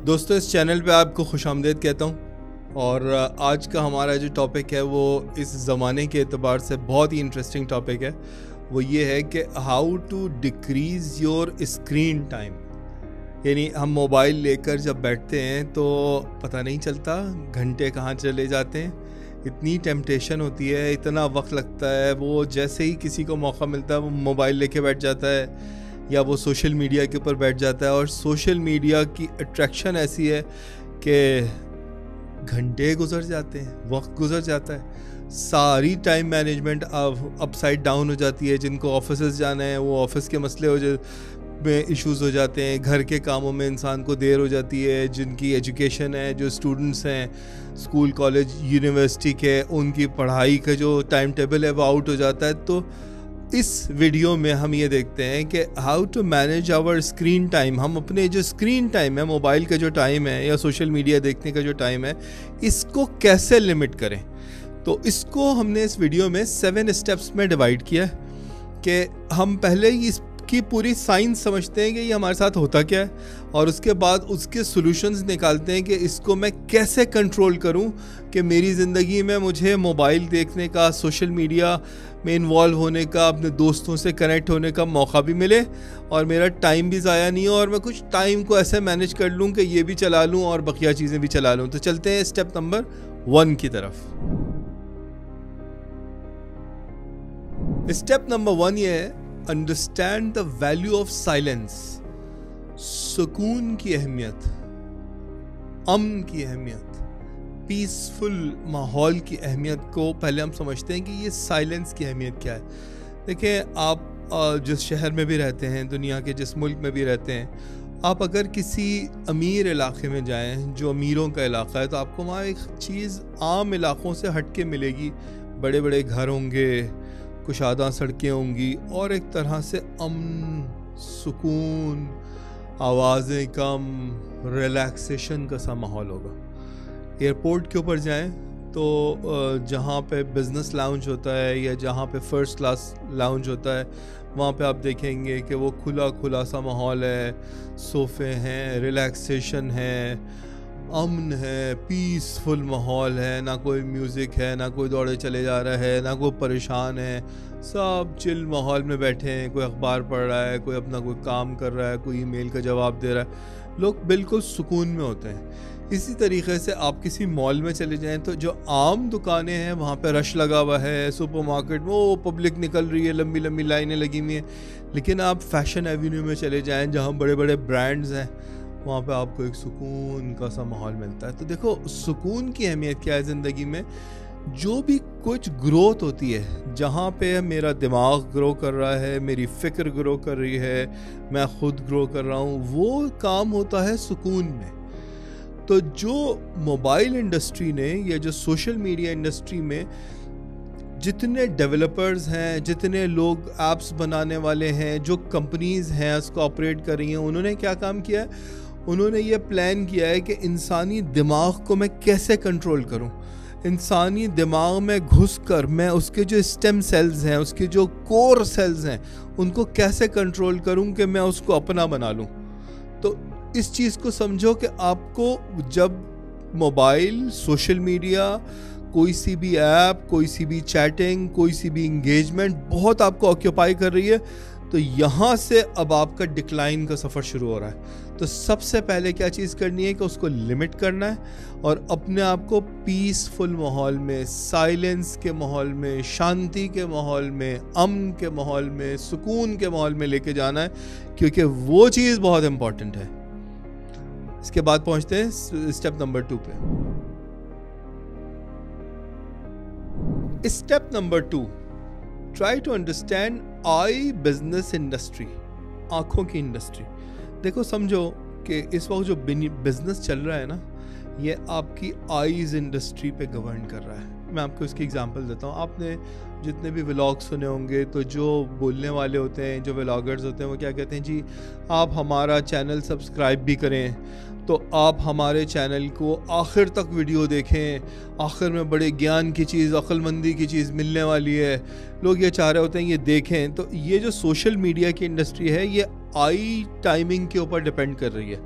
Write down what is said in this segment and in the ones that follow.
दोस्तों, इस चैनल पे आपको खुशामदीद कहता हूँ। और आज का हमारा जो टॉपिक है वो इस ज़माने के एतबार से बहुत ही इंटरेस्टिंग टॉपिक है। वो ये है कि how to decrease your screen time. यानी हम मोबाइल लेकर जब बैठते हैं तो पता नहीं चलता घंटे कहाँ चले जाते हैं। इतनी टेम्पटेशन होती है, इतना वक्त लगता है, वो जैसे ही किसी को मौका मिलता है वो मोबाइल लेके बैठ जाता है या वो सोशल मीडिया के ऊपर बैठ जाता है। और सोशल मीडिया की अट्रैक्शन ऐसी है कि घंटे गुजर जाते हैं, वक्त गुजर जाता है, सारी टाइम मैनेजमेंट अब अपसाइड डाउन हो जाती है। जिनको ऑफिस जाना है वो ऑफिस के मसले में इश्यूज़ हो जाते हैं, घर के कामों में इंसान को देर हो जाती है। जिनकी एजुकेशन है, जो स्टूडेंट्स हैं स्कूल कॉलेज यूनिवर्सिटी के, उनकी पढ़ाई का जो टाइम टेबल है वो आउट हो जाता है। तो इस वीडियो में हम ये देखते हैं कि how to manage our screen time. हम अपने जो स्क्रीन टाइम है, मोबाइल का जो टाइम है या सोशल मीडिया देखने का जो टाइम है, इसको कैसे लिमिट करें। तो इसको हमने इस वीडियो में 7 स्टेप्स में डिवाइड किया है कि हम पहले इसकी पूरी साइंस समझते हैं कि ये हमारे साथ होता क्या है, और उसके बाद उसके सॉल्यूशंस निकालते हैं कि इसको मैं कैसे कंट्रोल करूं कि मेरी ज़िंदगी में मुझे मोबाइल देखने का, सोशल मीडिया में इन्वॉल्व होने का, अपने दोस्तों से कनेक्ट होने का मौका भी मिले और मेरा टाइम भी ज़ाया नहीं हो, और मैं कुछ टाइम को ऐसे मैनेज कर लूं कि ये भी चला लूं और बकिया चीज़ें भी चला लूं। तो चलते हैं स्टेप नंबर 1 की तरफ। स्टेप नंबर 1 ये है, understand the value of silence. सुकून की अहमियत, अमन की अहमियत, पीसफुल माहौल की अहमियत को पहले हम समझते हैं कि ये साइलेंस की अहमियत क्या है। देखिए, आप जिस शहर में भी रहते हैं, दुनिया के जिस मुल्क में भी रहते हैं, आप अगर किसी अमीर इलाके में जाएं जो अमीरों का इलाका है, तो आपको वहाँ एक चीज़ आम इलाकों से हट के मिलेगी। बड़े बड़े घर होंगे, कुशादा सड़कें होंगी और एक तरह से अमन, सुकून, आवाज़ें कम, रिलैक्सेशन का सा माहौल होगा। एयरपोर्ट के ऊपर जाएं तो जहाँ पे बिज़नेस लाउंज होता है या जहाँ पे फ़र्स्ट क्लास लाउंज होता है, वहाँ पे आप देखेंगे कि वो खुला खुला सा माहौल है, सोफ़े हैं, रिलैक्सेशन है, अमन है, पीसफुल माहौल है, ना कोई म्यूज़िक है, ना कोई दौड़े चले जा रहा है, ना कोई परेशान है। सब चिल माहौल में बैठे हैं, कोई अखबार पढ़ रहा है, कोई अपना कोई काम कर रहा है, कोई ईमेल का जवाब दे रहा है। लोग बिल्कुल सुकून में होते हैं। इसी तरीके से आप किसी मॉल में चले जाएं तो जो आम दुकानें हैं वहाँ पे रश लगा हुआ है, सुपरमार्केट में वो पब्लिक निकल रही है, लंबी लंबी लाइनें लगी हुई हैं। लेकिन आप फैशन एवेन्यू में चले जाएं जहाँ बड़े बड़े ब्रांड्स हैं, वहाँ पे आपको एक सुकून का सा माहौल मिलता है। तो देखो, सुकून की अहमियत क्या है ज़िंदगी में। जो भी कुछ ग्रोथ होती है, जहाँ पे मेरा दिमाग ग्रो कर रहा है, मेरी फ़िक्र ग्रो कर रही है, मैं ख़ुद ग्रो कर रहा हूँ, वो काम होता है सुकून में। तो जो मोबाइल इंडस्ट्री ने या जो सोशल मीडिया इंडस्ट्री में जितने डेवलपर्स हैं, जितने लोग ऐप्स बनाने वाले हैं, जो कंपनीज़ हैं उसको ऑपरेट कर रही हैं, उन्होंने क्या काम किया है, उन्होंने ये प्लान किया है कि इंसानी दिमाग को मैं कैसे कंट्रोल करूं। इंसानी दिमाग में घुसकर मैं उसके जो स्टेम सेल्स हैं, उसके जो कोर सेल्स हैं, उनको कैसे कंट्रोल करूं कि मैं उसको अपना बना लूं। तो इस चीज़ को समझो कि आपको जब मोबाइल, सोशल मीडिया, कोई सी भी ऐप, कोई सी भी चैटिंग, कोई सी भी इंगेजमेंट बहुत आपको ऑक्यूपाई कर रही है, तो यहाँ से अब आपका डिक्लाइन का सफ़र शुरू हो रहा है। तो सबसे पहले क्या चीज़ करनी है कि उसको लिमिट करना है और अपने आप को पीसफुल माहौल में, साइलेंस के माहौल में, शांति के माहौल में, अमन के माहौल में, सुकून के माहौल में लेके जाना है, क्योंकि वो चीज़ बहुत इम्पॉर्टेंट है। इसके बाद पहुंचते हैं स्टेप नंबर 2 पे। Step number 2, try to understand eye business industry, आंखों की इंडस्ट्री। देखो, समझो कि इस वक्त जो बिजनेस चल रहा है ना, ये आपकी आईज इंडस्ट्री पे गवर्न कर रहा है। मैं आपको इसकी एग्जांपल देता हूँ। आपने जितने भी व्लॉग सुने होंगे, तो जो बोलने वाले होते हैं, जो व्लॉगर्स होते हैं, वो क्या कहते हैं, जी आप हमारा चैनल सब्सक्राइब भी करें, तो आप हमारे चैनल को आखिर तक वीडियो देखें, आखिर में बड़े ज्ञान की चीज़, अक्लमंदी की चीज़ मिलने वाली है। लोग ये चाह रहे होते हैं ये देखें। तो ये जो सोशल मीडिया की इंडस्ट्री है, ये आई टाइमिंग के ऊपर डिपेंड कर रही है।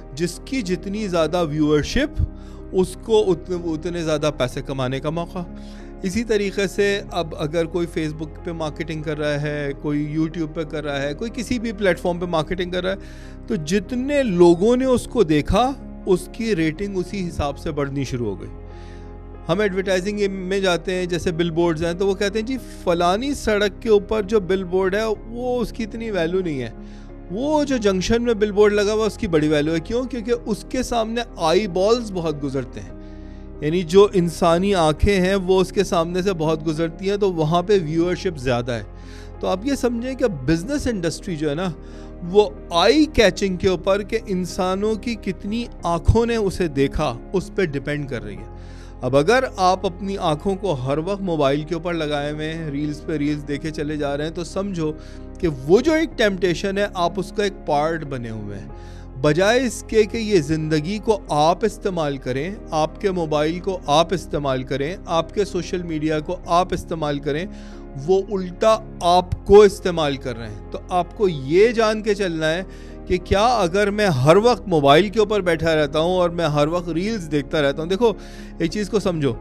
जिसकी जितनी ज़्यादा व्यूअरशिप उसको उतने ज़्यादा पैसे कमाने का मौका। इसी तरीके से अब अगर कोई फेसबुक पे मार्केटिंग कर रहा है, कोई यूट्यूब पे कर रहा है, कोई किसी भी प्लेटफॉर्म पे मार्केटिंग कर रहा है, तो जितने लोगों ने उसको देखा उसकी रेटिंग उसी हिसाब से बढ़नी शुरू हो गई। हम एडवर्टाइजिंग में जाते हैं, जैसे बिल बोर्ड्स हैं, तो वो कहते हैं जी फलानी सड़क के ऊपर जो बिल बोर्ड है वो उसकी इतनी वैल्यू नहीं है, वो जो जंक्शन में बिल बोर्ड लगा हुआ उसकी बड़ी वैल्यू है। क्यों? क्योंकि उसके सामने आई बॉल्स बहुत गुजरते हैं, यानी जो इंसानी आंखें हैं वो उसके सामने से बहुत गुजरती हैं, तो वहाँ पे व्यूअरशिप ज़्यादा है। तो आप ये समझें कि बिजनेस इंडस्ट्री जो है ना, वो आई कैचिंग के ऊपर कि इंसानों की कितनी आंखों ने उसे देखा उस पर डिपेंड कर रही है। अब अगर आप अपनी आंखों को हर वक्त मोबाइल के ऊपर लगाए हुए हैं, रील्स पे रील्स देखे चले जा रहे हैं, तो समझो कि वो जो एक टेम्पटेशन है आप उसका एक पार्ट बने हुए हैं। बजाय इसके कि ये ज़िंदगी को आप इस्तेमाल करें, आपके मोबाइल को आप इस्तेमाल करें, आपके सोशल मीडिया को आप इस्तेमाल करें, वो उल्टा आपको इस्तेमाल कर रहे हैं। तो आपको ये जान के चलना है कि क्या अगर मैं हर वक्त मोबाइल के ऊपर बैठा रहता हूँ और मैं हर वक्त रील्स देखता रहता हूँ। देखो एक चीज़ को समझो,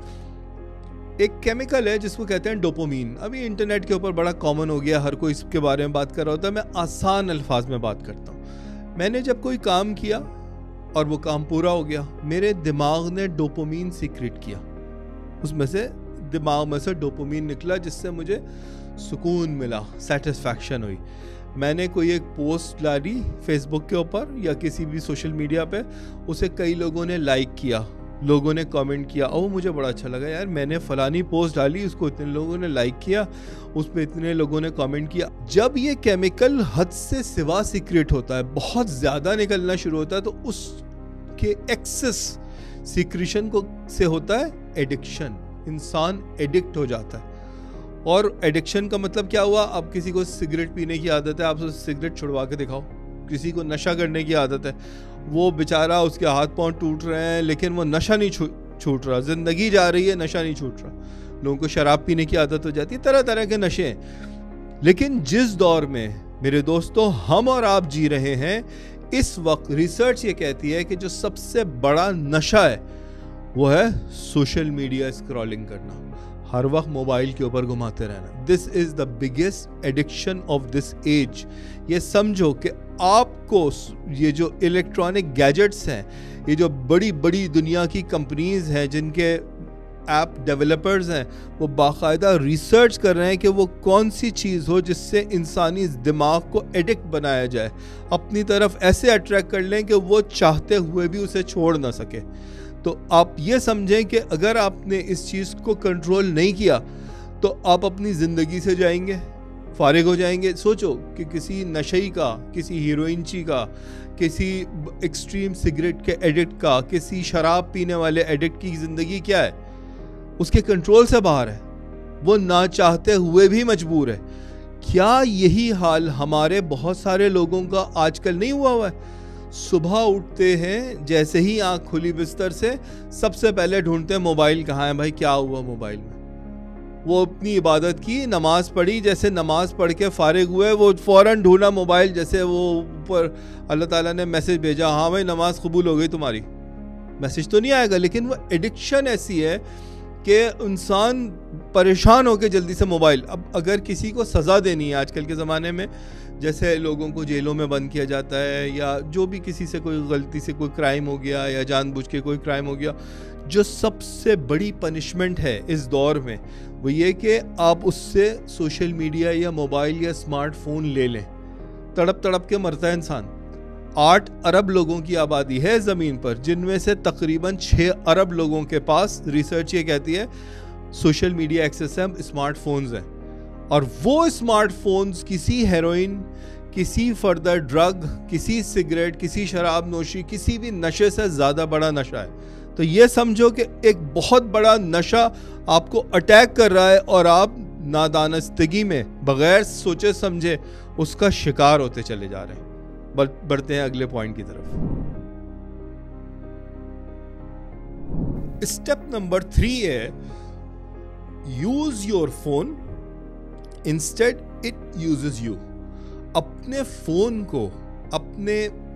एक केमिकल है जिसको कहते हैं डोपामीन। अभी इंटरनेट के ऊपर बड़ा कॉमन हो गया, हर कोई इसके बारे में बात कर रहा होता है। मैं आसान अल्फाज में बात करता हूँ। मैंने जब कोई काम किया और वो काम पूरा हो गया, मेरे दिमाग ने डोपामीन सीक्रेट किया, उसमें से दिमाग में से डोपामीन निकला जिससे मुझे सुकून मिला, सेटिस्फैक्शन हुई। मैंने कोई एक पोस्ट डाली फेसबुक के ऊपर या किसी भी सोशल मीडिया पे, उसे कई लोगों ने लाइक किया, लोगों ने कमेंट किया, और मुझे बड़ा अच्छा लगा, यार मैंने फलानी पोस्ट डाली, उसको इतने लोगों ने लाइक किया, उस पर इतने लोगों ने कमेंट किया। जब ये केमिकल हद से सिवा सीक्रेट होता है, बहुत ज़्यादा निकलना शुरू होता है, तो उसके एक्सेस सीक्रेशन को से होता है एडिक्शन। इंसान एडिक्ट हो जाता है। और एडिक्शन का मतलब क्या हुआ? अब किसी को सिगरेट पीने की आदत है, आप उसे सिगरेट छुड़वा के दिखाओ। किसी को नशा करने की आदत है, वो बेचारा उसके हाथ पांव टूट रहे हैं लेकिन वो नशा नहीं छूट रहा, जिंदगी जा रही है, नशा नहीं छूट रहा। लोगों को शराब पीने की आदत हो जाती है, तरह तरह के नशे हैं। लेकिन जिस दौर में मेरे दोस्तों हम और आप जी रहे हैं, इस वक्त रिसर्च ये कहती है कि जो सबसे बड़ा नशा है वो है सोशल मीडिया स्क्रॉलिंग करना, हर वक्त मोबाइल के ऊपर घुमाते रहना। This is the biggest addiction of this age. ये समझो कि आपको ये जो इलेक्ट्रॉनिक गैजेट्स हैं, ये जो बड़ी बड़ी दुनिया की कंपनीज हैं जिनके ऐप डेवलपर्स हैं, वो बाकायदा रिसर्च कर रहे हैं कि वो कौन सी चीज़ हो जिससे इंसानी दिमाग को एडिक्ट बनाया जाए, अपनी तरफ ऐसे अट्रैक्ट कर लें कि वो चाहते हुए भी उसे छोड़ ना सके। तो आप ये समझें कि अगर आपने इस चीज़ को कंट्रोल नहीं किया तो आप अपनी ज़िंदगी से जाएंगे, फारिग हो जाएंगे। सोचो कि किसी नशई का, किसी हीरोइनची का, किसी एक्सट्रीम सिगरेट के एडिक्ट का, किसी शराब पीने वाले एडिक्ट की ज़िंदगी क्या है? उसके कंट्रोल से बाहर है, वो ना चाहते हुए भी मजबूर है। क्या यही हाल हमारे बहुत सारे लोगों का आजकल नहीं हुआ है? सुबह उठते हैं, जैसे ही आंख खुली बिस्तर से, सबसे पहले ढूंढते हैं मोबाइल कहाँ है भाई, क्या हुआ मोबाइल में। वो अपनी इबादत की, नमाज पढ़ी, जैसे नमाज पढ़ के फारिग हुए वो फौरन ढूंढा मोबाइल, जैसे वो ऊपर अल्लाह ताला ने मैसेज भेजा, हाँ भाई नमाज कबूल हो गई तुम्हारी। मैसेज तो नहीं आएगा, लेकिन वो एडिक्शन ऐसी है कि इंसान परेशान हो के जल्दी से मोबाइल। अब अगर किसी को सज़ा देनी है आजकल के ज़माने में, जैसे लोगों को जेलों में बंद किया जाता है, या जो भी किसी से कोई गलती से कोई क्राइम हो गया या जानबूझ के कोई क्राइम हो गया, जो सबसे बड़ी पनिशमेंट है इस दौर में वो ये कि आप उससे सोशल मीडिया या मोबाइल या स्मार्टफोन ले लें। तड़प तड़प के मरता है इंसान। 8 अरब लोगों की आबादी है ज़मीन पर, जिनमें से तकरीबन 6 अरब लोगों के पास, रिसर्च ये कहती है, सोशल मीडिया एक्सेस है, स्मार्टफोन्स हैं। और वो स्मार्टफोन्स किसी हेरोइन, किसी फर्दर ड्रग, किसी सिगरेट, किसी शराब नोशी, किसी भी नशे से ज़्यादा बड़ा नशा है। तो ये समझो कि एक बहुत बड़ा नशा आपको अटैक कर रहा है और आप नादानस्तगी में बगैर सोचे समझे उसका शिकार होते चले जा रहे हैं। बढ़ते हैं अगले पॉइंट की तरफ। स्टेप नंबर 3 है, use your phone instead it uses you. अपने फोन को, अपने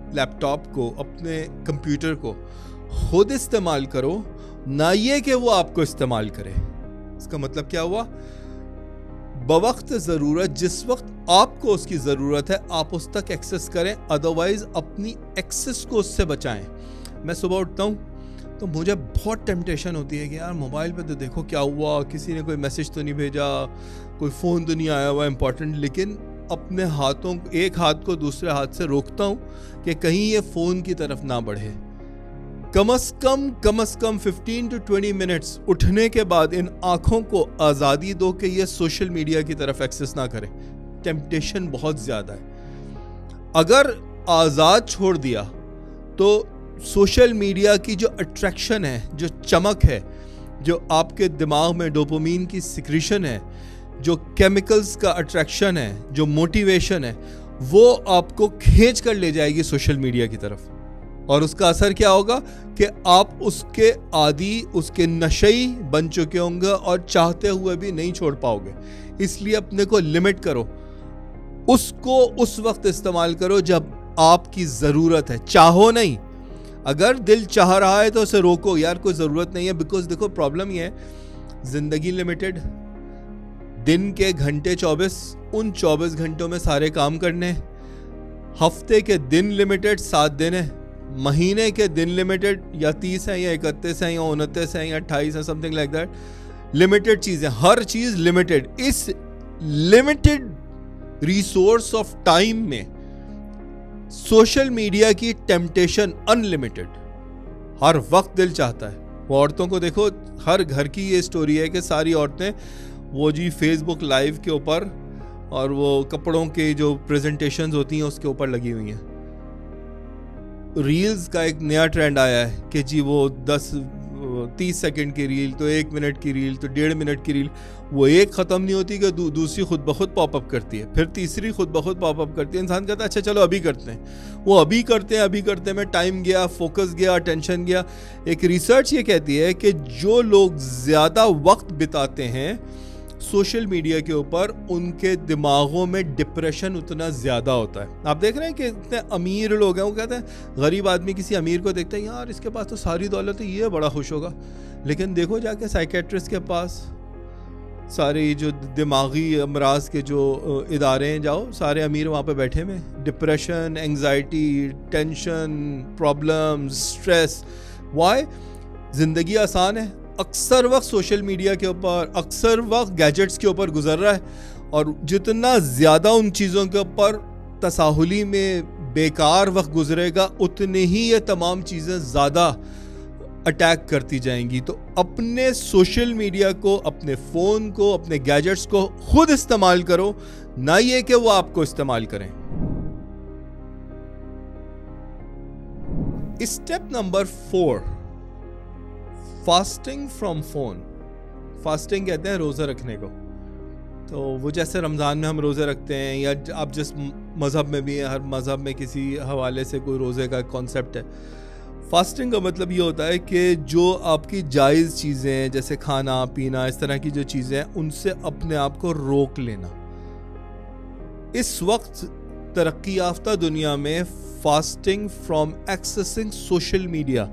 लैपटॉप को, अपने कंप्यूटर को खुद इस्तेमाल करो, ना ये कि वो आपको इस्तेमाल करे। इसका मतलब क्या हुआ? बवक्त ज़रूरत, जिस वक्त आपको उसकी ज़रूरत है आप उस तक एक्सेस करें, अदरवाइज अपनी एक्सेस को उससे बचाएं। मैं सुबह उठता हूँ तो मुझे बहुत टेम्पटेशन होती है कि यार मोबाइल पे तो देखो क्या हुआ, किसी ने कोई मैसेज तो नहीं भेजा, कोई फ़ोन तो नहीं आया हुआ इम्पोर्टेंट, लेकिन अपने हाथों, एक हाथ को दूसरे हाथ से रोकता हूँ कि कहीं ये फ़ोन की तरफ ना बढ़े। कम से कम 15 to 20 मिनट्स उठने के बाद इन आँखों को आज़ादी दो कि ये सोशल मीडिया की तरफ एक्सेस ना करें। टेम्पटेशन बहुत ज़्यादा है। अगर आज़ाद छोड़ दिया तो सोशल मीडिया की जो अट्रैक्शन है, जो चमक है, जो आपके दिमाग में डोपामिन की सिक्रीशन है, जो केमिकल्स का अट्रैक्शन है, जो मोटिवेशन है, वो आपको खींच कर ले जाएगी सोशल मीडिया की तरफ। और उसका असर क्या होगा कि आप उसके आदी, उसके नशई बन चुके होंगे और चाहते हुए भी नहीं छोड़ पाओगे। इसलिए अपने को लिमिट करो, उसको उस वक्त इस्तेमाल करो जब आपकी ज़रूरत है, चाहो नहीं। अगर दिल चाह रहा है तो उसे रोको, यार कोई ज़रूरत नहीं है। बिकॉज देखो प्रॉब्लम ये है, ज़िंदगी लिमिटेड, दिन के घंटे 24, उन 24 घंटों में सारे काम करने, हफ्ते के दिन लिमिटेड 7 दिन है, महीने के दिन लिमिटेड या 30 है या 31 है या 29 है या 28 है, समथिंग लाइक दैट। लिमिटेड चीजें, हर चीज लिमिटेड। इस लिमिटेड रिसोर्स ऑफ टाइम में सोशल मीडिया की टेम्पटेशन अनलिमिटेड। हर वक्त दिल चाहता है। वो औरतों को देखो, हर घर की ये स्टोरी है कि सारी औरतें वो जी फेसबुक लाइव के ऊपर और वो कपड़ों के जो प्रेजेंटेशंस होती हैं उसके ऊपर लगी हुई हैं। रील्स का एक नया ट्रेंड आया है कि जी वो 30 सेकंड की रील, तो 1 मिनट की रील, तो 1.5 मिनट की रील, वो एक ख़त्म नहीं होती कि दूसरी खुद ब खुद पॉपअप करती है, फिर तीसरी खुद ब खुद पॉपअप करती है। इंसान कहता है अच्छा चलो अभी करते हैं। वो अभी करते में टाइम गया, फोकस गया, टेंशन गया। एक रिसर्च ये कहती है कि जो लोग ज़्यादा वक्त बिताते हैं सोशल मीडिया के ऊपर, उनके दिमागों में डिप्रेशन उतना ज़्यादा होता है। आप देख रहे हैं कि इतने अमीर लोग हैं, वो कहते हैं, गरीब आदमी किसी अमीर को देखते हैं, यार इसके पास तो सारी दौलत है, ये बड़ा खुश होगा। लेकिन देखो जाके साइकेट्रिस्ट के पास, सारे जो दिमागी अमराज के जो इदारे हैं, जाओ, सारे अमीर वहाँ पे बैठे में, depression, anxiety, tension, problems, stress. Why? ज़िंदगी आसान है, अक्सर वक्त सोशल मीडिया के ऊपर, अक्सर वक्त गैजेट्स के ऊपर गुजर रहा है, और जितना ज़्यादा उन चीज़ों के ऊपर तसाहुली में बेकार वक्त गुजरेगा, उतने ही ये तमाम चीज़ें ज़्यादा अटैक करती जाएंगी। तो अपने सोशल मीडिया को, अपने फ़ोन को, अपने गैजेट्स को खुद इस्तेमाल करो, ना ये कि वो आपको इस्तेमाल करें। Step number 4, fasting from phone. Fasting कहते हैं रोज़ा रखने को। तो वो जैसे रमज़ान में हम रोज़े रखते हैं, या आप जिस मज़हब में भी है, हर मज़हब में किसी हवाले से कोई रोज़े का कॉन्सेप्ट है। फास्टिंग का मतलब ये होता है कि जो आपकी जायज़ चीज़ें, जैसे खाना पीना, इस तरह की जो चीज़ें हैं, उनसे अपने आप को रोक लेना। इस वक्त तरक्की याफ्ता दुनिया में fasting from accessing social media,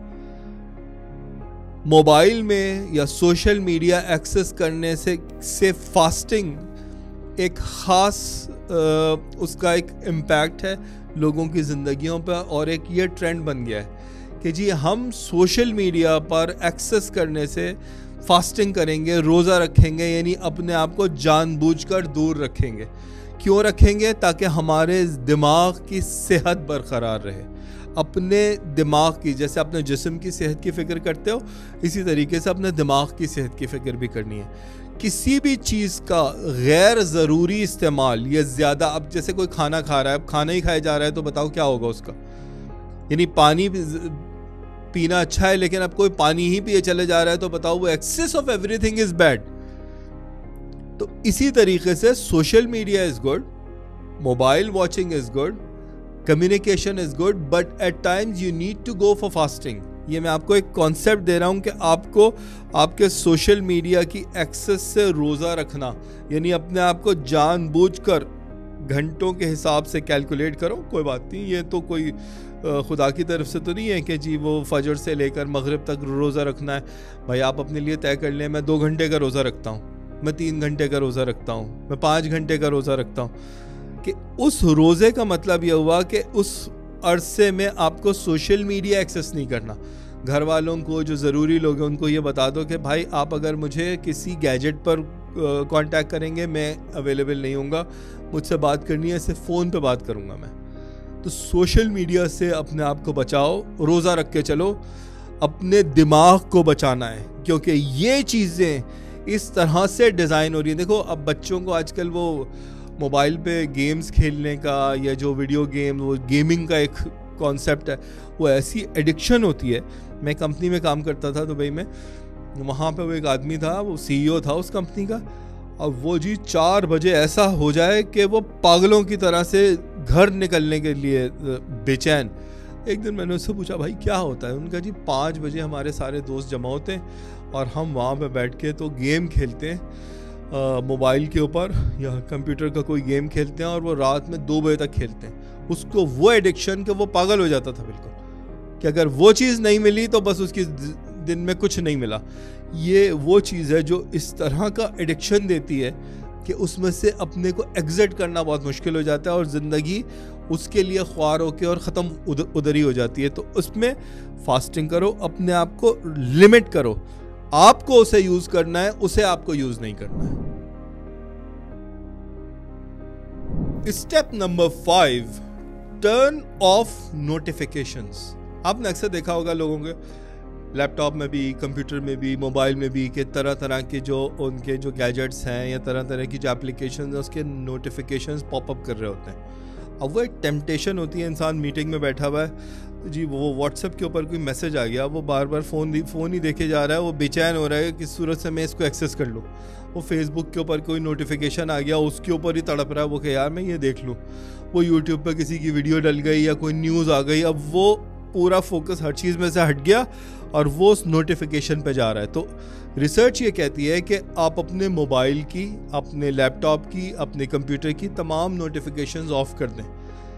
mobile में या सोशल मीडिया एक्सेस करने से फास्टिंग एक ख़ास उसका एक इम्पैक्ट है लोगों की ज़िंदगियों पर। और एक ये ट्रेंड बन गया है कि जी हम सोशल मीडिया पर एक्सेस करने से फास्टिंग करेंगे, रोज़ा रखेंगे, यानी अपने आप को जानबूझकर दूर रखेंगे। क्यों रखेंगे? ताकि हमारे दिमाग की सेहत बरकरार रहे। अपने दिमाग की, जैसे अपने जिस्म की सेहत की फ़िक्र करते हो, इसी तरीके से अपने दिमाग की सेहत की फ़िक्र भी करनी है। किसी भी चीज़ का गैर ज़रूरी इस्तेमाल, ये ज़्यादा, अब जैसे कोई खाना खा रहा है, अब खाना ही खाया जा रहा है, तो बताओ क्या होगा उसका। यानी पानी पीना अच्छा है, लेकिन अब कोई पानी ही पिए चले जा रहा है, तो बताओ वो excess of everything is bad. तो इसी तरीके से social media is good, mobile watching is good, communication is good, but at times you need to go for fasting. ये मैं आपको एक कॉन्सेप्ट दे रहा हूँ कि आपको आपके सोशल मीडिया की एक्सेस से रोज़ा रखना, यानी अपने आप को जानबूझकर घंटों के हिसाब से कैलकुलेट करो, कोई बात नहीं, ये तो कोई खुदा की तरफ से तो नहीं है कि जी वो फजर से लेकर मगरिब तक रोज़ा रखना है। भाई आप अपने लिए तय कर लें, मैं 2 घंटे का रोज़ा रखता हूँ, मैं 3 घंटे का रोज़ा रखता हूँ, मैं 5 घंटे का रोज़ा रखता हूँ। कि उस रोज़े का मतलब यह हुआ कि उस अरसे में आपको सोशल मीडिया एक्सेस नहीं करना। घर वालों को, जो ज़रूरी लोग हैं, उनको ये बता दो कि भाई आप अगर मुझे किसी गैजेट पर कांटेक्ट करेंगे, मैं अवेलेबल नहीं होऊंगा, मुझसे बात करनी है सिर्फ फ़ोन पे बात करूंगा मैं। तो सोशल मीडिया से अपने आप को बचाओ, रोज़ा रख के चलो, अपने दिमाग को बचाना है, क्योंकि ये चीज़ें इस तरह से डिज़ाइन हो रही हैं। देखो अब बच्चों को आजकल वो मोबाइल पे गेम्स खेलने का, या जो वीडियो गेम, वो गेमिंग का एक कॉन्सेप्ट है, वो ऐसी एडिक्शन होती है। मैं कंपनी में काम करता था दुबई में, वहाँ पे वो एक आदमी था, वो CEO था उस कंपनी का, और वो जी 4 बजे ऐसा हो जाए कि वो पागलों की तरह से घर निकलने के लिए बेचैन। एक दिन मैंने उससे पूछा भाई क्या होता है? उनका जी 5 बजे हमारे सारे दोस्त जमा होते हैं और हम वहाँ पे बैठ के तो गेम खेलते हैं, मोबाइल के ऊपर या कंप्यूटर का कोई गेम खेलते हैं, और वो रात में 2 बजे तक खेलते हैं। उसको वो एडिक्शन कि वो पागल हो जाता था बिल्कुल, कि अगर वो चीज़ नहीं मिली तो बस उसकी दिन में कुछ नहीं मिला। ये वो चीज़ है जो इस तरह का एडिक्शन देती है कि उसमें से अपने को एग्जिट करना बहुत मुश्किल हो जाता है, और ज़िंदगी उसके लिए ख्वार होके और ख़त्म उधर ही हो जाती है। तो उसमें फास्टिंग करो, अपने आप को लिमिट करो, आपको उसे यूज़ करना है, उसे आपको यूज़ नहीं करना है। Step number 5, turn off notifications. आपने अक्सर देखा होगा लोगों के लैपटॉप में भी, कंप्यूटर में भी, मोबाइल में भी, कि तरह तरह के जो उनके जो गैजेट्स हैं या तरह तरह की जो एप्लीकेशंस हैं, उसके नोटिफिकेशंस पॉपअप कर रहे होते हैं। अब वो एक टेम्पटेशन होती है, इंसान मीटिंग में बैठा हुआ है जी, वो व्हाट्सएप के ऊपर कोई मैसेज आ गया, वो बार बार फ़ोन ही देखे जा रहा है, वो बेचैन हो रहा है कि किस सूरत से मैं इसको एक्सेस कर लूँ। वो फेसबुक के ऊपर कोई नोटिफिकेशन आ गया, उसके ऊपर ही तड़प रहा है वो कि यार मैं ये देख लूँ। वो यूट्यूब पर किसी की वीडियो डल गई या कोई न्यूज़ आ गई, अब वो पूरा फोकस हर चीज़ में से हट गया और वो उस नोटिफिकेशन पे जा रहा है। तो रिसर्च ये कहती है कि आप अपने मोबाइल की, अपने लैपटॉप की, अपने कंप्यूटर की तमाम नोटिफिकेशंस ऑफ कर दें।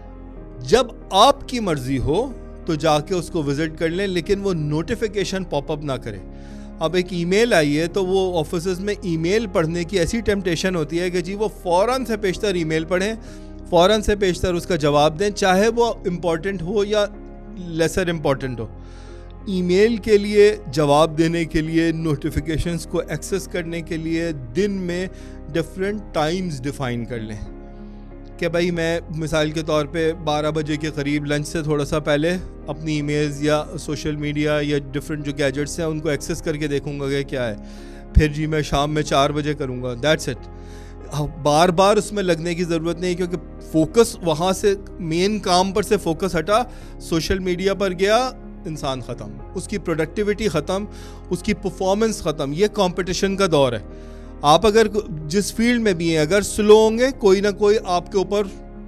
जब आपकी मर्जी हो तो जाके उसको विजिट कर लें, लेकिन वो नोटिफिकेशन पॉपअप ना करें। अब एक ईमेल आई है तो वो ऑफिस में ईमेल पढ़ने की ऐसी टेम्पटेशन होती है कि जी वो फ़ौरन से पेशतर ईमेल पढ़ें, फ़ौरन से पेशतर उसका जवाब दें, चाहे वो इम्पॉर्टेंट हो या लेसर इम्पॉर्टेंट हो। ईमेल के लिए जवाब देने के लिए, नोटिफिकेशंस को एक्सेस करने के लिए दिन में डिफरेंट टाइम्स डिफ़ाइन कर लें कि भाई मैं मिसाल के तौर पे 12 बजे के करीब लंच से थोड़ा सा पहले अपनी ईमेल्स या सोशल मीडिया या डिफरेंट जो गैजेट्स हैं उनको एक्सेस करके देखूंगा कि क्या है, फिर जी मैं शाम में 4 बजे करूँगा, दैट्स इट। बार बार उसमें लगने की ज़रूरत नहीं, क्योंकि फोकस वहाँ से मेन काम पर से फोकस हटा, सोशल मीडिया पर गया, इंसान ख़त्म, उसकी प्रोडक्टिविटी ख़त्म, उसकी परफॉर्मेंस ख़त्म। ये कंपटीशन का दौर है। आप अगर जिस फील्ड में भी हैं, अगर स्लो होंगे, कोई ना कोई आपके ऊपर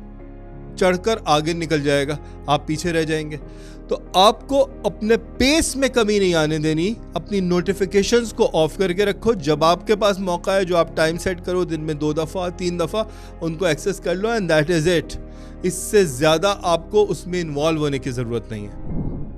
चढ़कर आगे निकल जाएगा, आप पीछे रह जाएंगे। तो आपको अपने पेस में कमी नहीं आने देनी, अपनी नोटिफिकेशंस को ऑफ करके रखो। जब आपके पास मौका है, जो आप टाइम सेट करो, दिन में 2 दफ़ा 3 दफ़ा उनको एक्सेस कर लो, एंड दैट इज़ इट। इससे ज़्यादा आपको उसमें इन्वॉल्व होने की ज़रूरत नहीं है।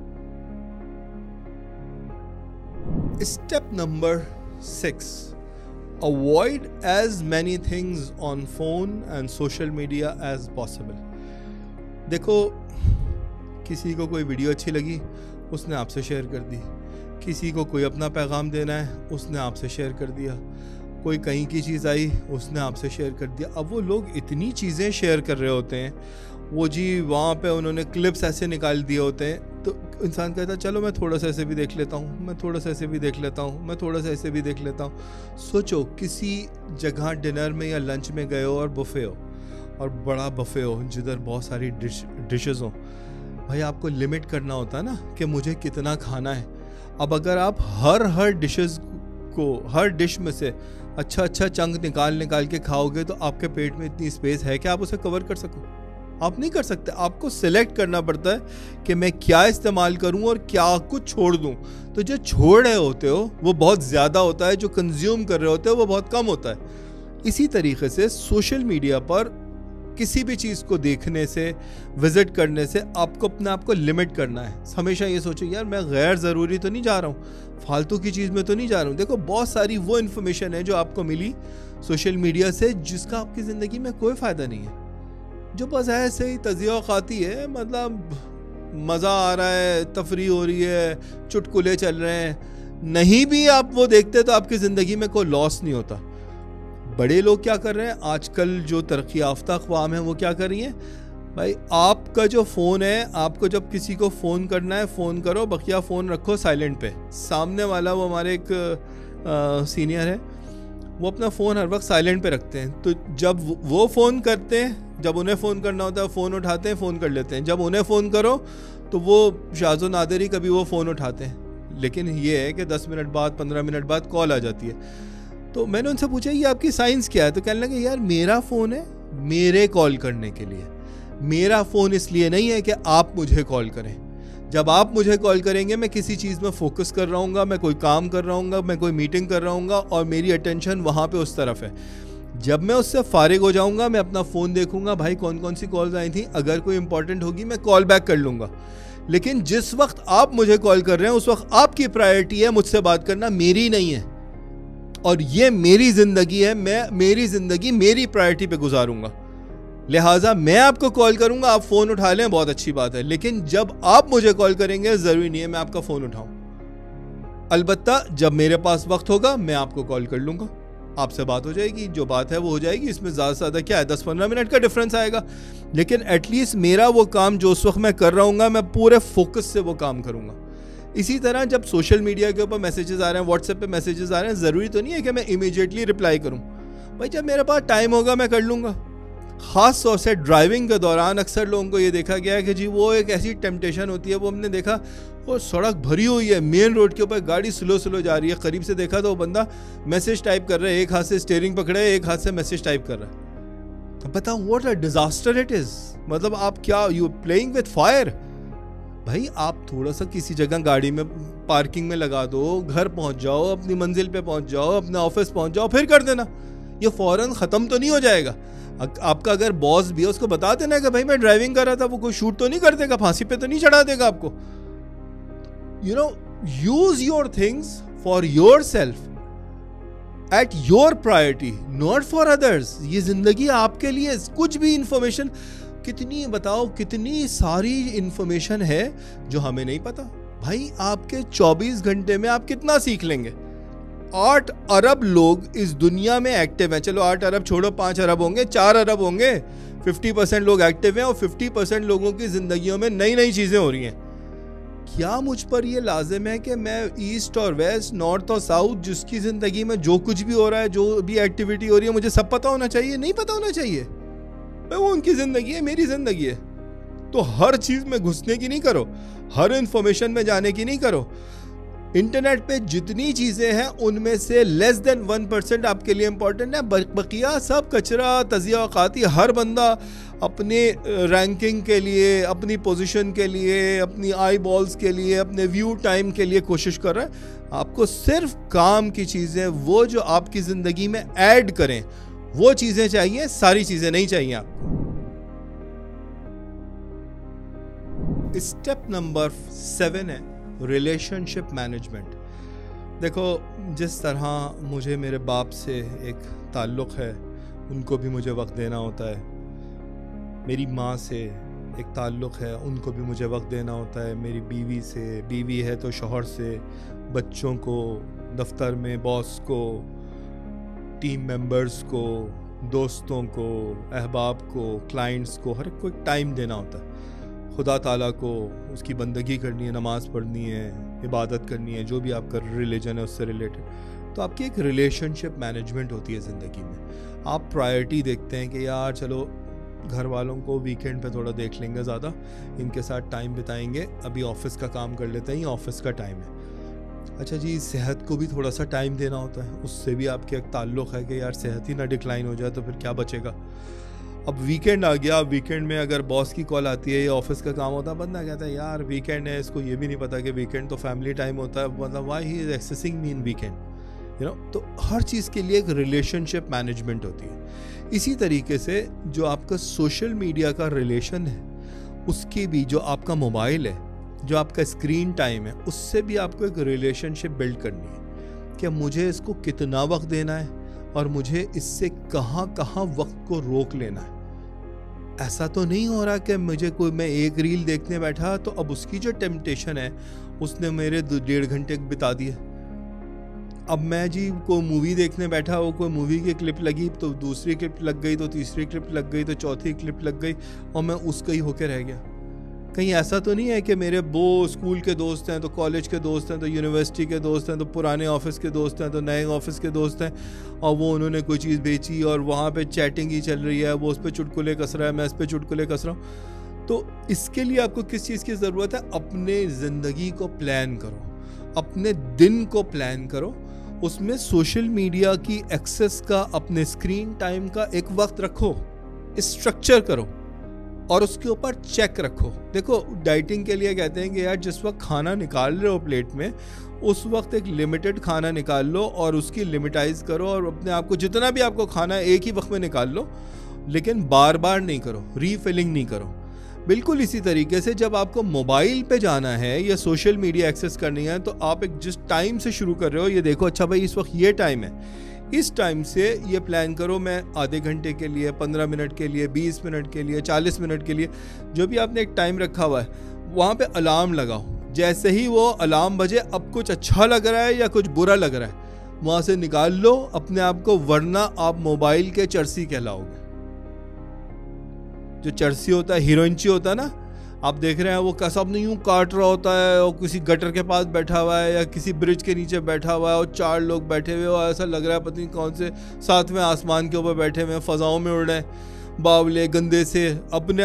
Step number 6, avoid as many things on phone and social media as possible. देखो, किसी को कोई वीडियो अच्छी लगी, उसने आपसे शेयर कर दी, किसी को कोई अपना पैगाम देना है, उसने आपसे शेयर कर दिया, कोई कहीं की चीज़ आई, उसने आपसे शेयर कर दिया। अब वो लोग इतनी चीज़ें शेयर कर रहे होते हैं, वो जी वहाँ पे उन्होंने क्लिप्स ऐसे निकाल दिए होते हैं, तो इंसान कहता है चलो मैं थोड़ा सा ऐसे भी देख लेता हूँ, मैं थोड़ा सा ऐसे भी देख लेता हूँ, मैं थोड़ा सा ऐसे भी देख लेता हूँ। सोचो किसी जगह डिनर में या लंच में गए हो और बुफे हो, और बड़ा बुफे हो जिधर बहुत सारी डिशेज़ हो, भाई आपको लिमिट करना होता है ना कि मुझे कितना खाना है। अब अगर आप हर डिशेज़ को, हर डिश में से अच्छा चंक निकाल के खाओगे, तो आपके पेट में इतनी स्पेस है कि आप उसे कवर कर सको? आप नहीं कर सकते। आपको सिलेक्ट करना पड़ता है कि मैं क्या इस्तेमाल करूं और क्या कुछ छोड़ दूं। तो जो छोड़ रहे होते हो वो बहुत ज़्यादा होता है, जो कंज्यूम कर रहे होते हो वो बहुत कम होता है। इसी तरीके से सोशल मीडिया पर किसी भी चीज़ को देखने से, विजिट करने से आपको अपने आप को लिमिट करना है। हमेशा ये सोचो यार मैं गैर ज़रूरी तो नहीं जा रहा हूँ, फालतू की चीज़ में तो नहीं जा रहा हूँ। देखो बहुत सारी वो इन्फॉर्मेशन है जो आपको मिली सोशल मीडिया से जिसका आपकी ज़िंदगी में कोई फ़ायदा नहीं है, जो बस ऐसे ही तज़िया खाती है, मतलब मज़ा आ रहा है, तफरीह हो रही है, चुटकुले चल रहे हैं। नहीं भी आप वो देखते तो आपकी ज़िंदगी में कोई लॉस नहीं होता। बड़े लोग क्या कर रहे हैं आजकल, जो तरक्की याफ्ता अक़वाम है वो क्या कर रही हैं, भाई आपका जो फ़ोन है, आपको जब किसी को फ़ोन करना है फ़ोन करो, बकिया फ़ोन रखो साइलेंट पे। सामने वाला, वो हमारे एक सीनियर है, वो अपना फ़ोन हर वक्त साइलेंट पे रखते हैं। तो जब वो फ़ोन करते हैं, जब उन्हें फ़ोन करना होता है फ़ोन उठाते हैं, फ़ोन कर लेते हैं। जब उन्हें फ़ोन करो तो वो शाज़ो नादिर ही कभी वो फ़ोन उठाते हैं। लेकिन ये है कि 10 मिनट बाद, 15 मिनट बाद कॉल आ जाती है। तो मैंने उनसे पूछा ये आपकी साइंस क्या है, तो कहने लगे यार मेरा फ़ोन है मेरे कॉल करने के लिए, मेरा फ़ोन इसलिए नहीं है कि आप मुझे कॉल करें। जब आप मुझे कॉल करेंगे मैं किसी चीज़ में फोकस कर रहा हूँगा, मैं कोई काम कर रहा हूँगा, मैं कोई मीटिंग कर रहा हूँगा और मेरी अटेंशन वहाँ पे उस तरफ है। जब मैं उससे फारिग हो जाऊँगा मैं अपना फ़ोन देखूँगा, भाई कौन कौन सी कॉल्स आई थी, अगर कोई इंपॉर्टेंट होगी मैं कॉल बैक कर लूँगा। लेकिन जिस वक्त आप मुझे कॉल कर रहे हैं उस वक्त आपकी प्रायोरिटी है मुझसे बात करना, मेरी नहीं है। और ये मेरी ज़िंदगी है, मैं मेरी ज़िंदगी मेरी प्रायोरिटी पे गुजारूंगा। लिहाजा मैं आपको कॉल करूंगा, आप फ़ोन उठा लें, बहुत अच्छी बात है। लेकिन जब आप मुझे कॉल करेंगे ज़रूरी नहीं है मैं आपका फ़ोन उठाऊं। अलबत्ता जब मेरे पास वक्त होगा मैं आपको कॉल कर लूँगा, आपसे बात हो जाएगी, जो बात है वो हो जाएगी। इसमें ज़्यादा से ज़्यादा क्या है, 10-15 मिनट का डिफरेंस आएगा। लेकिन एटलीस्ट मेरा वो काम जो उस वक्त मैं कर रहा हूँ मैं पूरे फोकस से वो काम करूँगा। इसी तरह जब सोशल मीडिया के ऊपर मैसेजेस आ रहे हैं, व्हाट्सएप पे मैसेजेस आ रहे हैं, ज़रूरी तो नहीं है कि मैं इमीडिएटली रिप्लाई करूं। भाई जब मेरे पास टाइम होगा मैं कर लूँगा। ख़ास तौर से ड्राइविंग के दौरान अक्सर लोगों को ये देखा गया है कि जी वो एक ऐसी टेम्पटेशन होती है, वो हमने देखा वो सड़क भरी हुई है, मेन रोड के ऊपर गाड़ी स्लो स्लो जा रही है, करीब से देखा तो वो बंदा मैसेज टाइप कर रहा है, एक हाथ से स्टीयरिंग पकड़े है, एक हाथ से मैसेज टाइप कर रहा है। बताओ what a disaster it is. मतलब आप क्या, यू प्लेइंग विद फायर। भाई आप थोड़ा सा किसी जगह गाड़ी में पार्किंग में लगा दो, घर पहुंच जाओ, अपनी मंजिल पे पहुंच जाओ, अपने ऑफिस पहुंच जाओ, फिर कर देना। ये फौरन ख़त्म तो नहीं हो जाएगा। आपका अगर बॉस भी है उसको बता देना कि भाई मैं ड्राइविंग कर रहा था, वो कोई शूट तो नहीं कर देगा, फांसी पे तो नहीं चढ़ा देगा आपको। You know, use your things for yourself at your priority, not for others. ये जिंदगी आपके लिए। कुछ भी इंफॉर्मेशन, कितनी बताओ, कितनी सारी इंफॉर्मेशन है जो हमें नहीं पता। भाई आपके 24 घंटे में आप कितना सीख लेंगे। 8 अरब लोग इस दुनिया में एक्टिव हैं। चलो 8 अरब छोड़ो, 5 अरब होंगे, 4 अरब होंगे। 50% लोग एक्टिव हैं और 50% लोगों की जिंदगियों में नई नई चीजें हो रही हैं। क्या मुझ पर यह लाजिम है कि मैं ईस्ट और वेस्ट, नॉर्थ और साउथ, जिसकी जिंदगी में जो कुछ भी हो रहा है, जो भी एक्टिविटी हो रही है, मुझे सब पता होना चाहिए? नहीं पता होना चाहिए। वो उनकी जिंदगी है, मेरी जिंदगी है। तो हर चीज में घुसने की नहीं करो, हर इंफॉर्मेशन में जाने की नहीं करो। इंटरनेट पे जितनी चीजें हैं उनमें से लेस देन 1% आपके लिए इंपॉर्टेंट है। बकिया सब कचरा, तजिया औकाती। हर बंदा अपने रैंकिंग के लिए, अपनी पोजीशन के लिए, अपनी आई बॉल्स के लिए, अपने व्यू टाइम के लिए कोशिश कर रहा है। आपको सिर्फ काम की चीजें, वो जो आपकी जिंदगी में ऐड करें, वो चीजें चाहिए, सारी चीजें नहीं चाहिए आपको। स्टेप नंबर 7 है रिलेशनशिप मैनेजमेंट। देखो, जिस तरह मुझे मेरे बाप से एक ताल्लुक़ है, उनको भी मुझे वक्त देना होता है। मेरी माँ से एक ताल्लुक़ है, उनको भी मुझे वक्त देना होता है। मेरी बीवी से, बीवी है तो शौहर से, बच्चों को, दफ्तर में बॉस को, टीम मेंबर्स को, दोस्तों को, अहबाब को, क्लाइंट्स को, हर एक को एक टाइम देना होता है। खुदा ताला को उसकी बंदगी करनी है, नमाज़ पढ़नी है, इबादत करनी है, जो भी आपका रिलीजन है उससे रिलेटेड। तो आपकी एक रिलेशनशिप मैनेजमेंट होती है ज़िंदगी में। आप प्रायोरिटी देखते हैं कि यार चलो घर वालों को वीकेंड पे थोड़ा देख लेंगे, ज़्यादा इनके साथ टाइम बिताएंगे, अभी ऑफिस का काम कर लेते हैं, ये ऑफिस का टाइम है। अच्छा जी, सेहत को भी थोड़ा सा टाइम देना होता है, उससे भी आपके एक ताल्लुक़ है कि यार सेहत ही ना डिक्लाइन हो जाए तो फिर क्या बचेगा। अब वीकेंड आ गया, वीकेंड में अगर बॉस की कॉल आती है या ऑफिस का काम होता है, बंदा कहता है यार वीकेंड है, इसको ये भी नहीं पता कि वीकेंड तो फैमिली टाइम होता है, मतलब why he is accessing me in weekend, you know. तो हर चीज़ के लिए एक रिलेशनशिप मैनेजमेंट होती है। इसी तरीके से जो आपका सोशल मीडिया का रिलेशन है, उसकी भी, जो आपका मोबाइल है, जो आपका स्क्रीन टाइम है, उससे भी आपको एक रिलेशनशिप बिल्ड करनी है कि मुझे इसको कितना वक्त देना है और मुझे इससे कहाँ कहाँ वक्त को रोक लेना है। ऐसा तो नहीं हो रहा कि मैं एक रील देखने बैठा तो अब उसकी जो टेम्पटेशन है उसने मेरे 1.5 घंटे बिता दिए। अब मैं जी कोई मूवी देखने बैठा, वो कोई मूवी की क्लिप लगी तो दूसरी क्लिप लग गई, तो तीसरी क्लिप लग गई, तो चौथी क्लिप लग गई और मैं उसका ही होके रह गया। कहीं ऐसा तो नहीं है कि मेरे वो स्कूल के दोस्त हैं, तो कॉलेज के दोस्त हैं, तो यूनिवर्सिटी के दोस्त हैं, तो पुराने ऑफिस के दोस्त हैं, तो नए ऑफिस के दोस्त हैं, और वो उन्होंने कोई चीज़ बेची और वहाँ पे चैटिंग ही चल रही है, वो उस पर चुटकुले कस रहा है, मैं इस पर चुटकुले कस रहा हूँ। तो इसके लिए आपको किस चीज़ की ज़रूरत है? अपने ज़िंदगी को प्लान करो, अपने दिन को प्लान करो, उसमें सोशल मीडिया की एक्सेस का, अपने स्क्रीन टाइम का एक वक्त रखो, स्ट्रक्चर करो और उसके ऊपर चेक रखो। देखो, डाइटिंग के लिए कहते हैं कि यार जिस वक्त खाना निकाल रहे हो प्लेट में, उस वक्त एक लिमिटेड खाना निकाल लो और उसकी लिमिटाइज करो, और अपने आप को जितना भी आपको खाना है एक ही वक्त में निकाल लो, लेकिन बार बार नहीं करो, रीफिलिंग नहीं करो। बिल्कुल इसी तरीके से जब आपको मोबाइल पे जाना है या सोशल मीडिया एक्सेस करनी है, तो आप एक जिस टाइम से शुरू कर रहे हो, ये देखो अच्छा भाई इस वक्त ये टाइम है, इस टाइम से ये प्लान करो मैं आधे घंटे के लिए, 15 मिनट के लिए, 20 मिनट के लिए, 40 मिनट के लिए, जो भी आपने एक टाइम रखा हुआ है, वहाँ पे अलार्म लगाओ। जैसे ही वो अलार्म बजे, अब कुछ अच्छा लग रहा है या कुछ बुरा लग रहा है, वहाँ से निकाल लो अपने आप को, वरना आप मोबाइल के चर्सी कहलाओगे। जो चर्सी होता है, हीरोइनची होता है ना, आप देख रहे हैं वो कैसा अपने यूं काट रहा होता है और किसी गटर के पास बैठा हुआ है या किसी ब्रिज के नीचे बैठा हुआ है और 4 लोग बैठे हुए, और ऐसा लग रहा है पता नहीं कौन से 7वें आसमान के ऊपर बैठे हुए, फजाओं में उड़ रहे हैं, बावले गंदे से। अपने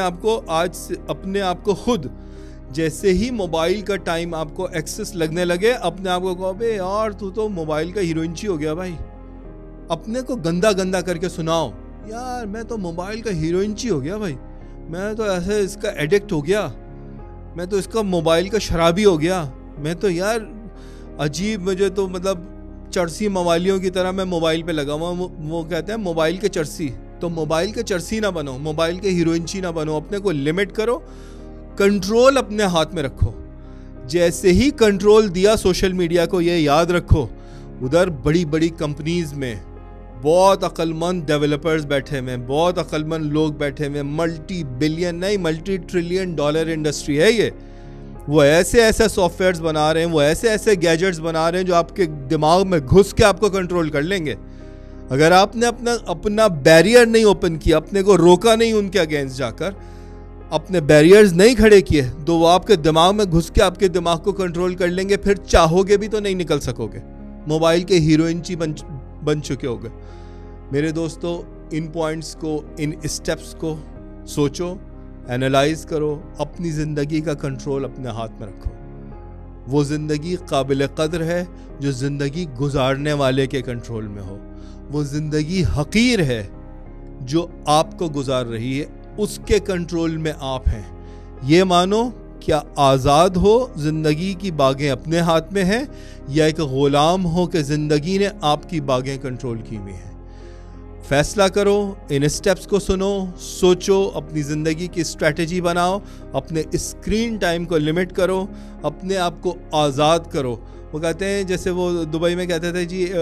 आप को खुद, जैसे ही मोबाइल का टाइम आपको एक्सेस लगने लगे, अपने आप को कहो बे यार तू तो मोबाइल का हीरोइनची हो गया भाई। अपने को गंदा गंदा करके सुनाओ, यार मैं तो मोबाइल का हीरोइनची हो गया भाई, मैं तो ऐसे इसका एडिक्ट हो गया, मैं तो इसका मोबाइल का शराबी हो गया, मैं तो यार अजीब, मुझे तो मतलब चर्सी मवालियों की तरह मैं मोबाइल पे लगा हुआ। वो कहते हैं मोबाइल के चर्सी, तो मोबाइल के चर्सी ना बनो, मोबाइल के हीरोइनची ना बनो, अपने को लिमिट करो, कंट्रोल अपने हाथ में रखो। जैसे ही कंट्रोल दिया सोशल मीडिया को, ये याद रखो, उधर बड़ी बड़ी कंपनीज में बहुत अक्लमंद डेवलपर्स बैठे हुए हैं, बहुत अक्लमंद लोग बैठे हुए हैं, मल्टी बिलियन नहीं मल्टी ट्रिलियन डॉलर इंडस्ट्री है ये। वो ऐसे ऐसे सॉफ्टवेयर्स बना रहे हैं, वो ऐसे ऐसे गैजेट्स बना रहे हैं जो आपके दिमाग में घुस के आपको कंट्रोल कर लेंगे। अगर आपने अपना बैरियर नहीं ओपन किया, अपने को रोका नहीं उनके अगेंस्ट जाकर, अपने बैरियर्स नहीं खड़े किए, तो वो आपके दिमाग में घुस के आपके दिमाग को कंट्रोल कर लेंगे। फिर चाहोगे भी तो नहीं निकल सकोगे, मोबाइल के हीरोइनची बन चुके होगे। मेरे दोस्तों, इन पॉइंट्स को, इन स्टेप्स को सोचो, एनालाइज करो, अपनी ज़िंदगी का कंट्रोल अपने हाथ में रखो। वो ज़िंदगी काबिल कद्र है जो ज़िंदगी गुजारने वाले के कंट्रोल में हो। वो ज़िंदगी हकीर है जो आपको गुजार रही है, उसके कंट्रोल में आप हैं। ये मानो, क्या आज़ाद हो, ज़िंदगी की बागें अपने हाथ में हैं, या एक ग़ुलाम हो कि ज़िंदगी ने आपकी बागें कंट्रोल की हुई हैं। फैसला करो, इन स्टेप्स को सुनो, सोचो, अपनी ज़िंदगी की स्ट्रैटेजी बनाओ, अपने स्क्रीन टाइम को लिमिट करो, अपने आप को आज़ाद करो। वो कहते हैं, जैसे वो दुबई में कहते थे जी,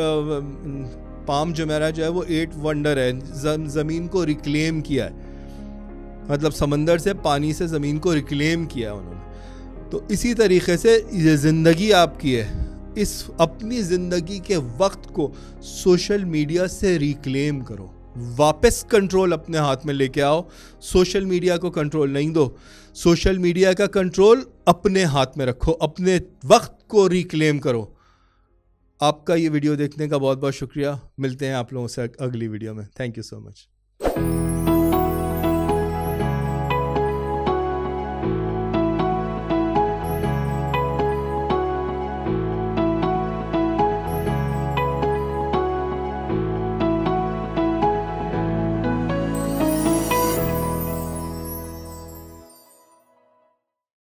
पाम जुमेरा जो है वो 8 वंडर है, ज़मीन को रिक्लेम किया है, मतलब समंदर से, पानी से ज़मीन को रिक्लेम किया उन्होंने। तो इसी तरीके से ये ज़िंदगी आपकी है, इस अपनी ज़िंदगी के वक्त को सोशल मीडिया से रिक्लेम करो, वापस कंट्रोल अपने हाथ में लेके आओ। सोशल मीडिया को कंट्रोल नहीं दो, सोशल मीडिया का कंट्रोल अपने हाथ में रखो, अपने वक्त को रिक्लेम करो। आपका ये वीडियो देखने का बहुत बहुत शुक्रिया। मिलते हैं आप लोगों से अगली वीडियो में। Thank you so much.